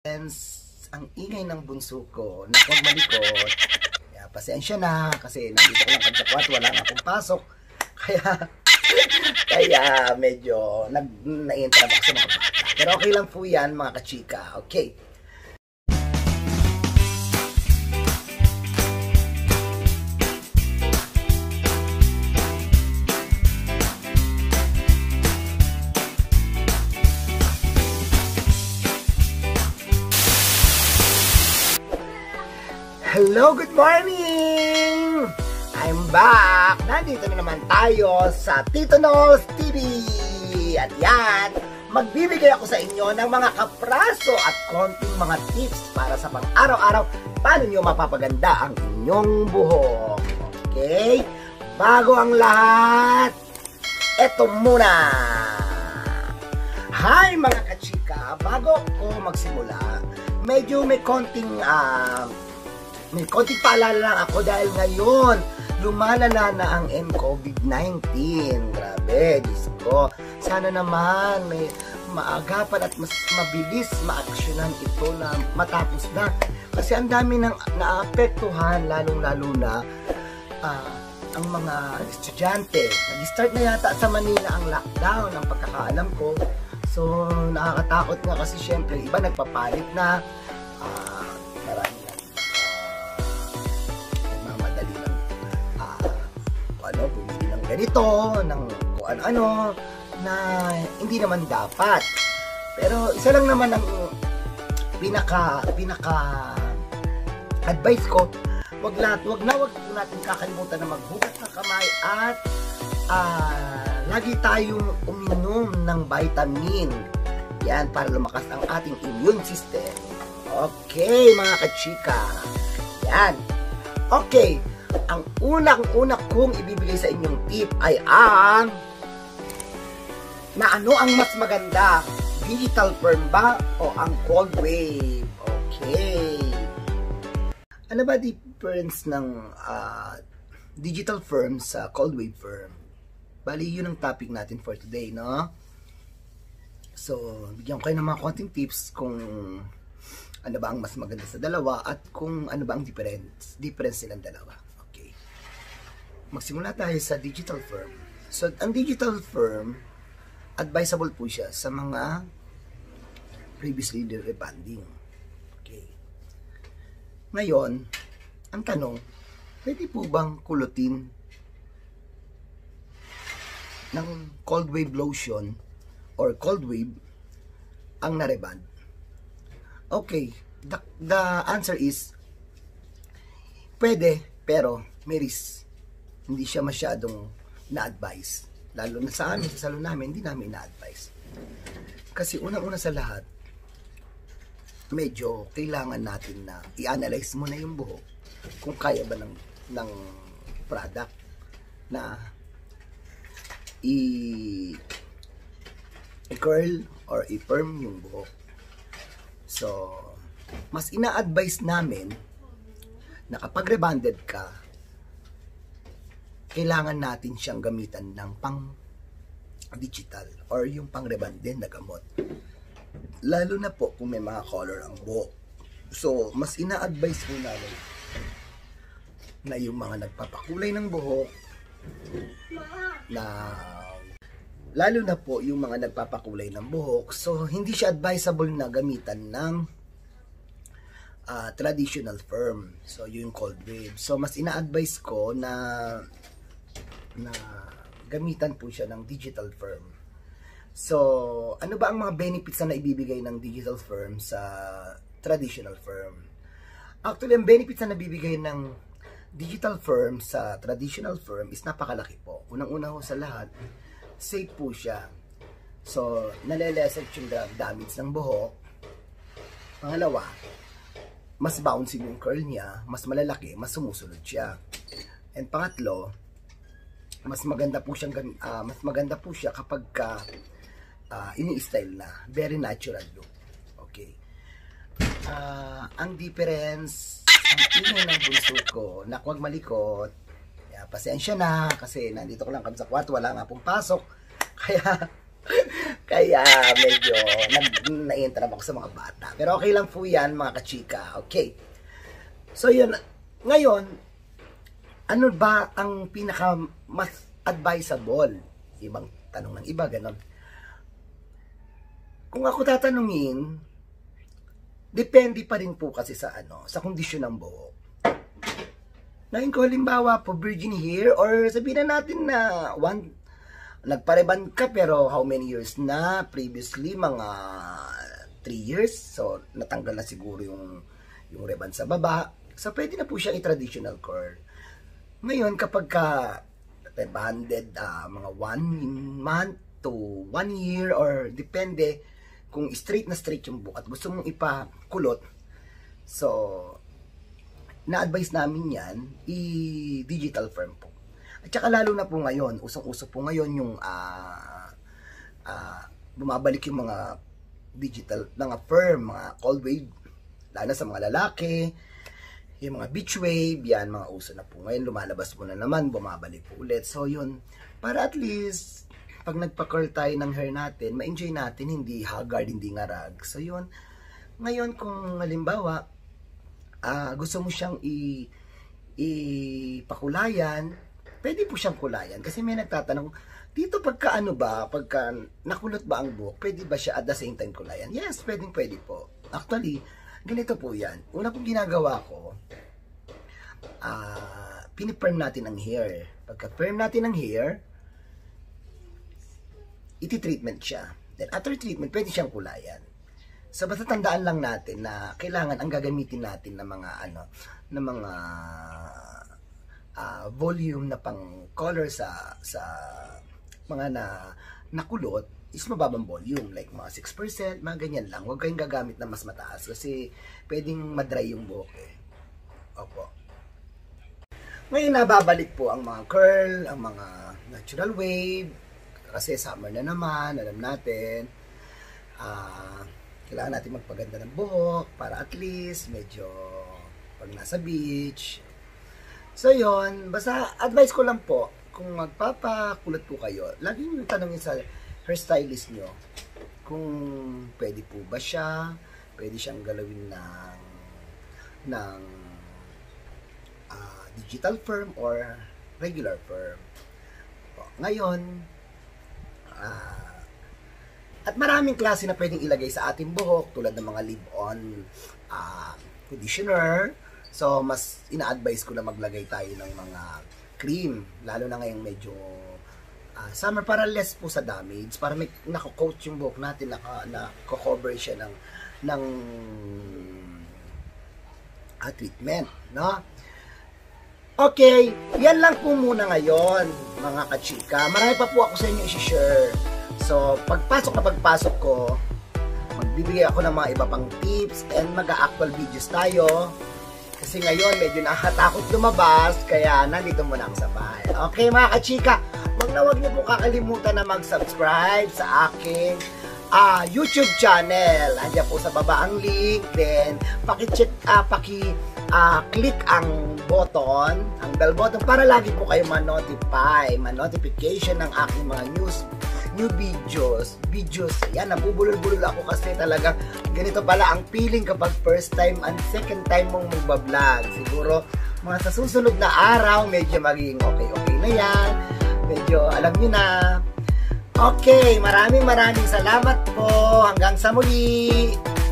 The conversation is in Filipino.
Ang ingay ng bunso ko na huwag malikot. Kaya pasensya na kasi nandito ko lang kami sa kwarto, wala nga akong pasok. Kaya medyo naiintrap ako sa mga bata. Pero okay lang po yan mga kachika. Okay. Hello, good morning! I'm back! Nandito na naman tayo sa Tito Knowles TV! At yan, magbibigay ako sa inyo ng mga kapraso at konting mga tips para sa pang-araw-araw paano nyo mapapaganda ang inyong buhok. Okay? Bago ang lahat, eto muna! Hi mga kachika! Bago ko magsimula, medyo may konting paalala lang ako dahil ngayon lumalala na ang COVID-19. Grabe, Diyos ko. Sana naman may maagapan at mas mabilis maaksyonan ito na matapos na. Kasi ang dami nang naapektuhan, lalong-lalo na ang mga estudyante. Nag-start na yata sa Manila ang lockdown, ang pagkakaalam ko. So, nakakatakot nga kasi syempre, iba nagpapalit na. Marami bumili ng ganito, ng kung ano-ano, na hindi naman dapat. Pero isa lang naman ang pinaka advice ko, wag natin kakalimutan na maghugas ng kamay at lagi tayong uminom ng vitamin. Yan, para lumakas ang ating immune system. Okay, mga kachika. Yan. Okay. Ang una kong ibibigay sa inyong tip ay ang na ano ang mas maganda, digital firm ba o ang cold wave? Okay. Ano ba difference ng digital firm sa cold wave firm? Bali, yun ang topic natin for today, no? So, bigyan ko kayo ng mga konting tips kung ano ba ang mas maganda sa dalawa at kung ano ba ang difference silang dalawa. Magsimula tayo sa digital firm. So, ang digital firm, advisable po siya sa mga previously rebonding. Okay. Ngayon, ang tanong, pwede po bang kulutin ng cold wave lotion or cold wave ang nareband? Okay, the answer is pwede, pero may risk. Hindi siya masyadong na-advise. Lalo na sa amin, sa salon namin, hindi namin na-advise. Kasi unang-una sa lahat, medyo kailangan natin na i-analyze muna yung buhok kung kaya ba ng product na i-curl or i-perm yung buhok. So, mas ina-advise namin na kapag rebonded ka, kailangan natin siyang gamitan ng pang-digital or yung pang-reband din na gamot. Lalo na po kung may mga color ang buhok. So, mas ina-advise po namin na yung mga nagpapakulay ng buhok, na lalo na po yung mga nagpapakulay ng buhok, so hindi siya advisable na gamitan ng traditional firm. So, yung cold wave. So, mas ina-advise ko na gamitan po siya ng digital firm. So, ano ba ang mga benefits na naibibigay ng digital firm sa traditional firm? Actually, ang benefits na nabibigay ng digital firm sa traditional firm is napakalaki po. Unang-una ho sa lahat, safe po siya. So, naleleset yung damage ng buhok. Pangalawa, mas bouncy yung curl niya, mas malalaki, mas sumusunod siya. And pangatlo, mas maganda po siya kapag ini-style na, very natural look. Okay. Ang difference, ang ingay ng bunso ko na huwag malikot. Pasensya na kasi nandito ko lang kami sa kwarto, wala nga pong pasok. Kaya medyo naiintrap ako sa mga bata. Pero okay lang po yan, mga kachika. Okay. So yun, ngayon, ano ba ang pinaka mas advisable? Ibang tanong ng iba, ganon. Kung ako tatanungin, depende pa rin po kasi sa sa kondisyon ng buhok. Ngayon ko halimbawa po virgin hair or sabihin na natin na nagpareban ka pero how many years na? Previously mga 3 years. So natanggal na siguro yung reban sa baba. So pwede na po siyang i-traditional curl. Ngayon kapag ka rebanded mga 1 month to 1 year or depende kung straight na straight yung buhok at gusto mong ipakulot, so na-advise namin yan, i-digital firm po. At saka lalo na po ngayon, usong-uso po ngayon yung bumabalik yung mga digital, mga firm, mga cold wave, lalo na sa mga lalaki, yung mga beach wave, yan, mga uso na po. Ngayon, lumalabas po na naman, bumabalik po ulit. So yun, para at least, pag nagpa-curl tayo ng hair natin, ma-enjoy natin, hindi haggard, hindi ngarag. So yun, ngayon kung halimbawa, gusto mo siyang ipakulayan, pwede po siyang kulayan. Kasi may nagtatanong, dito pagka pagka nakulot ba ang buhok, pwede ba siya at the same time kulayan? Yes, pwede po. Actually, ganito po yan. Una pong ginagawa ko, piniperm natin ang hair. Pagka perm natin ang hair, iti-treatment siya. Then after treatment, pwede siyang kulayan. So basta tandaan lang natin na kailangan ang gagamitin natin ng mga volume na pang color sa mga nakulot is mababang volume, like mga 6%, mga ganyan lang. Huwag kayong gagamit na mas mataas kasi pwedeng madry yung buhok eh. Opo. Ngayon nababalik po ang mga curl, ang mga natural wave kasi summer na naman, alam natin. Kailangan natin magpaganda ng buhok para at least medyo pag nasa beach. So yon, basta advice ko lang po, kung magpapakulot po kayo, lagi nyo tanongin sa hairstylist nyo kung pwede po ba siya, pwede siyang galawin ng digital firm or regular firm. Ngayon, at maraming klase na pwedeng ilagay sa ating buhok tulad ng mga leave-on conditioner. So, mas ina-advise ko na maglagay tayo ng mga cream. Lalo na ngayong medyo summer para less po sa damage. Para may nako-coat yung buhok natin, nako-cover siya ng treatment. No? Okay, yan lang po muna ngayon, mga kachika. Marami pa po ako sa inyo i-share. So, pagpasok ko, magbibigay ako ng mga iba pang tips and mag-actual videos tayo. Kasi ngayon, medyo nakakatakot lumabas, kaya nandito muna ako sa bahay. Okay, mga kachika, wag niyo po kakalimutan na mag-subscribe sa aking YouTube channel. Andiyan po sa baba ang link. Then, click ang button, ang bell button, para lagi po kayo ma-notification ng aking mga new videos. Yan, nabubulol-bulol ako kasi talaga ganito pala ang feeling kapag first time and second time mong magbablog. Siguro, mga sa susunod na araw, medyo magiging okay na yan. Medyo alam nyo na. Okay, maraming salamat po. Hanggang sa muli.